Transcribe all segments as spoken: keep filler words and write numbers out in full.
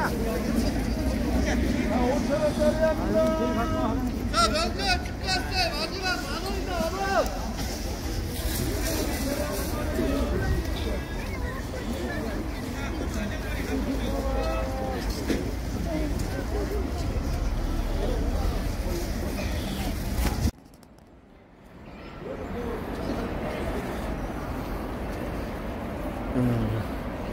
오천 원짜리 합니다. 자, 명절 축하세 마지막 만 원입니다, 여러분. 음.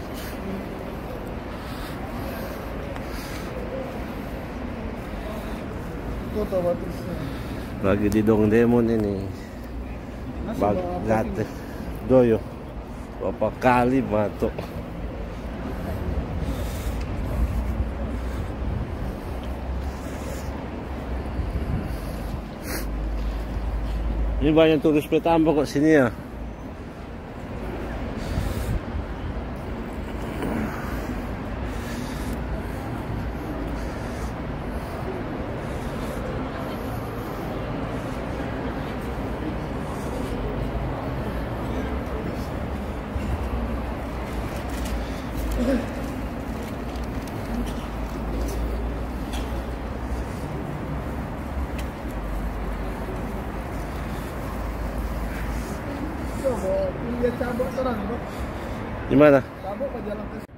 Lagi di Dong Demon ini bagat doyo berapa kali batuk. Ini banyak turis bertambah kok sini ya. Di mana? Cabut ke jalan ke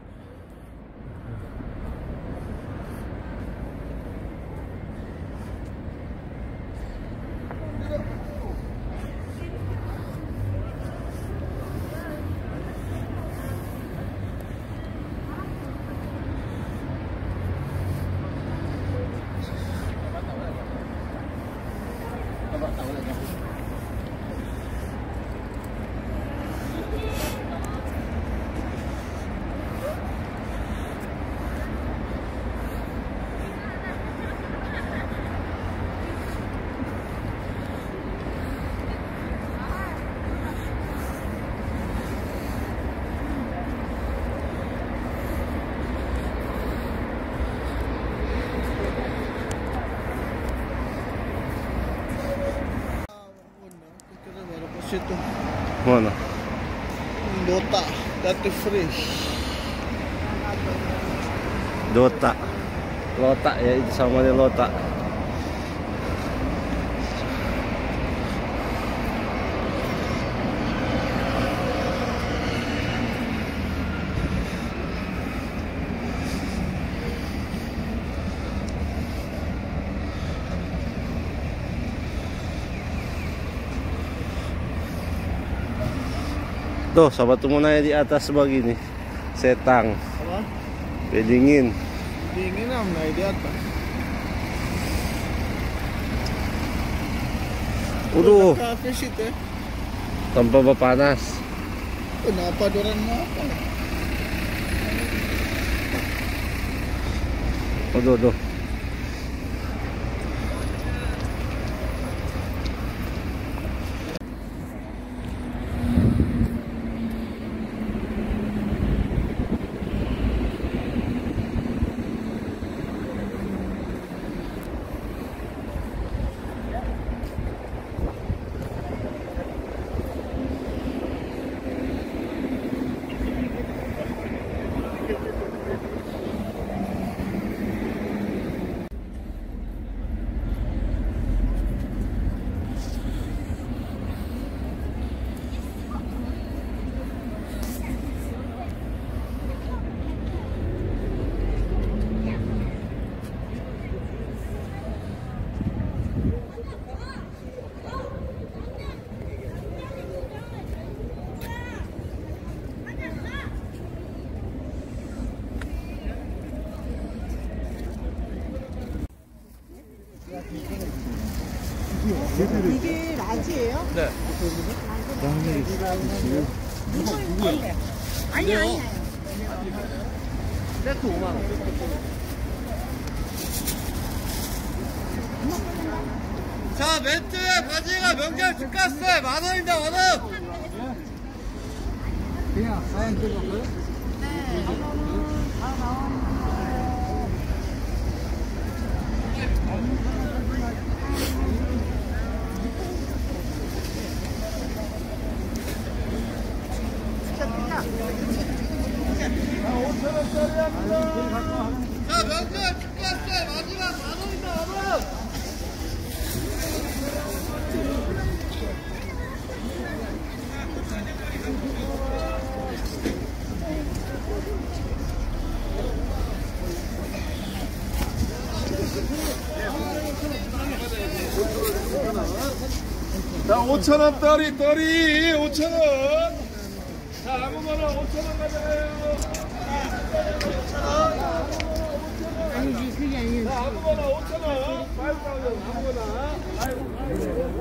situ. Mana? Dota, Dati Fresh. Dota. Lota ya, itu sama dengan Lota. Tuh, sahabat temunanya di atas begini, setang. Apa? Dingin. Dingin am naik di atas. Udah. Kafe situ ya. Tanpa panas. Kenapa dorang apa? Aduh, aduh. 이게 라지예요? 네. 누구예요? 아니 아니. 세트 오만 원. 자, 멘트에 바지가 명절 축하세 만 원입니다, 만 원. 그냥 사연 찍었고요? 네. 오천 원짜리 합니다. 자, 명절 축하했어요. 마지막 만 원이다, 만 원. 자, 오천 원 떨이, 떨이, 오천 원. 자, 아무거나 오천 원 가져가요. 아니지, 그게 아니에요. 자, 아무거나 오천 원. 아무거나. 아이고.